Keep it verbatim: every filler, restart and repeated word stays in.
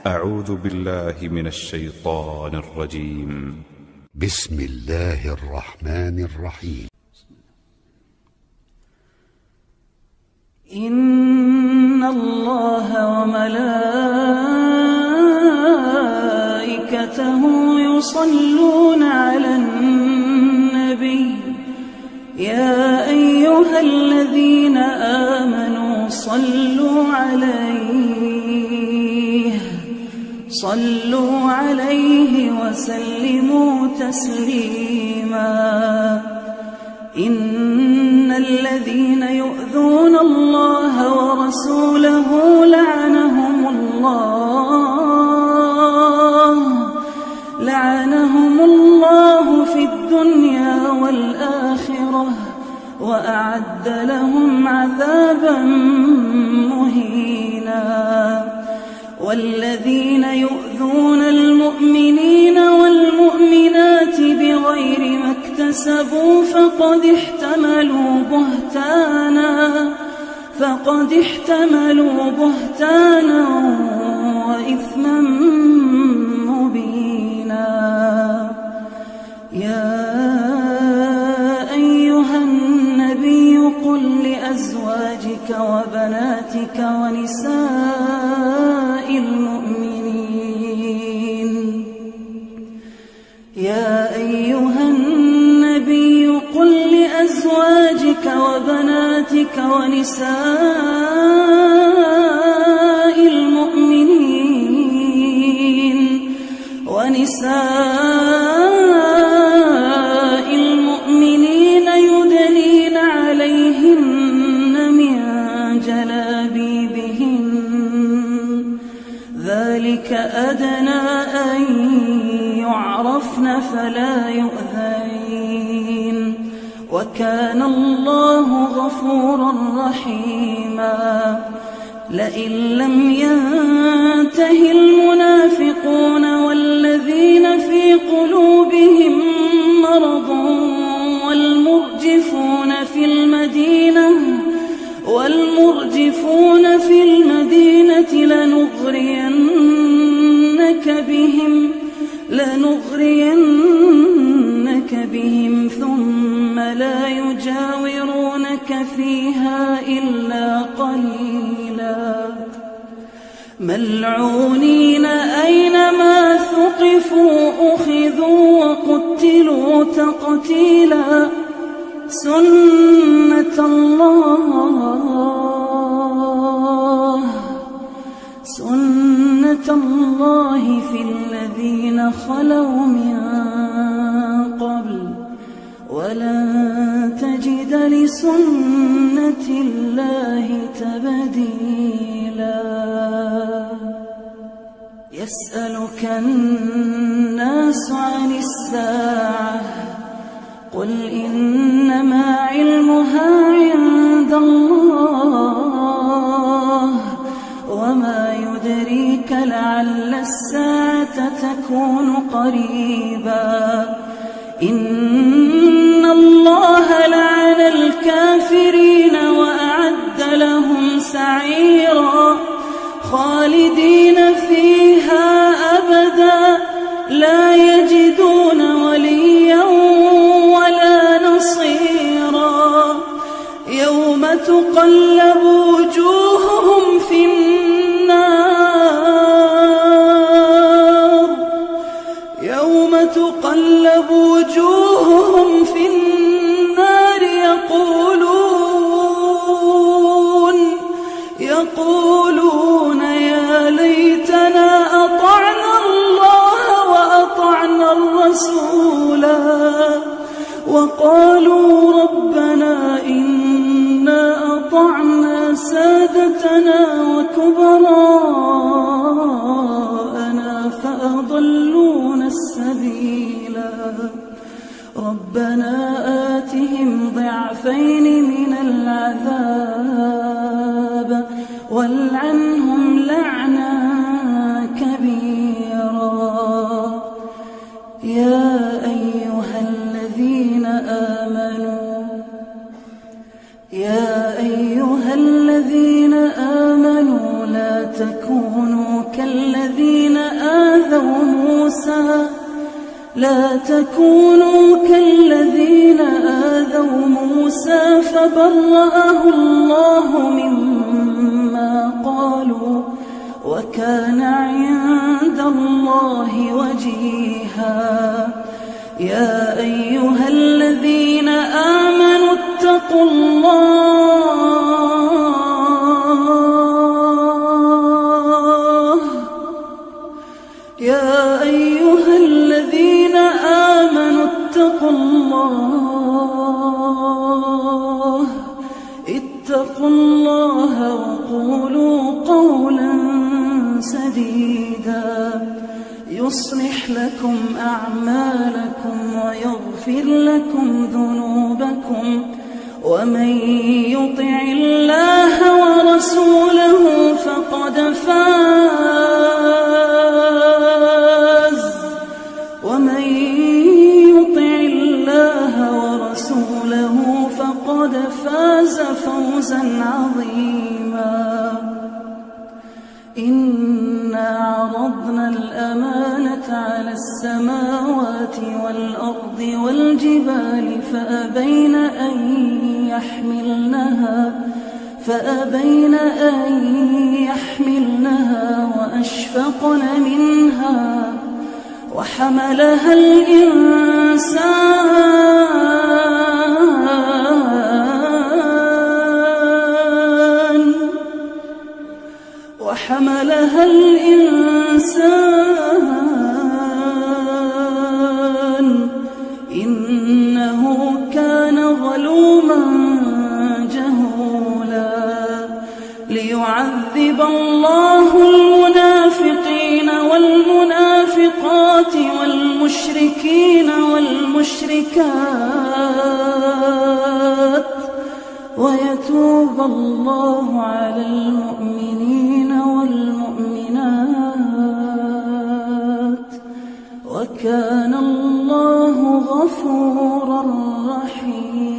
أعوذ بالله من الشيطان الرجيم. بسم الله الرحمن الرحيم. إن الله وملائكته يصلون على النبي يا أيها الذين آمنوا صلوا عليه صلوا عليه وسلموا تسليما. إن الذين يؤذون الله ورسوله لعنهم الله لعنهم الله في الدنيا والآخرة وأعد لهم عذابا مهينا. والذين يؤذون المؤمنين والمؤمنات بغير ما اكتسبوا فقد احتملوا بهتانا فقد احتملوا بهتانا وإثما مبينا. يا أيها النبي قل لأزواجك وبناتك ونساء المؤمنين يا أيها النبي قل لأزواجك وبناتك ونساء المؤمنين ونساء المؤمنين يدنين عليهن من جلابيبهن ذلك أدنى أن يعرفن فلا يؤذين وكان الله غفورا رحيما. لئن لم ينته المنافقون والذين في قلوبهم مرض والمرجفون في المدينة والمرجفون في المدينة لنغرينك بهم لنغرينك بهم ثم لا يجاورونك فيها إلا قليلا. ملعونين أينما ثقفوا أخذوا وقتلوا تقتيلا. سنة الله سنة الله في الذين خلوا من قبل ولن تجد لسنة الله تبديلا. يسألك الناس عن الساعة قل إنما علمها عند الله وما يدريك لعل الساعة تكون قريبا. إن الله لعن الكافرين وأعد لهم سعيرا خالدين فيها أبدا لا يجدون وليا ولا نصيرا. يوم تقلب وجوههم في النار يوم تقلب وجوههم في النار يقولون يقولون يا ليتنا أطعنا الله وأطعنا الرسولا وقالوا ربنا إنا أطعنا سادتنا وكبراءنا فأضلونا السبيلا. ربنا آتهم ضعفين من العذاب والعنهم لعنا كبيرا. يا أيها الذين آمنوا يا أيها الذين آمنوا لا تكونوا كالذين آذوا موسى لا تكونوا كالذين آذوا موسى فبرأه الله مما قالوا وكان عند الله وجيها. يا أيها الذين آمنوا اتقوا الله يا أيها الذين آمنوا اتقوا الله اتقوا الله وقولوا قولا سديدا يصلح لكم أعمالكم ويغفر لكم ذنوبكم ومن يطع الله ورسوله فقد فاز ومن يطع الله ورسوله فقد فاز فوزا عظيما. إنا عرضنا الأمانة على السماوات والأرض والجبال فأبين أن يحملنها فأبين أن يحملنها وأشفقن منها وحملها الإنسان وحملها الإنسان إنه كان ظلوما جهولا. ليعذب الله المنافقين والمنافقات والمشركين والمشركات ويتوب الله على المؤمنين والمؤمنات وكان الله غفورا رحيما.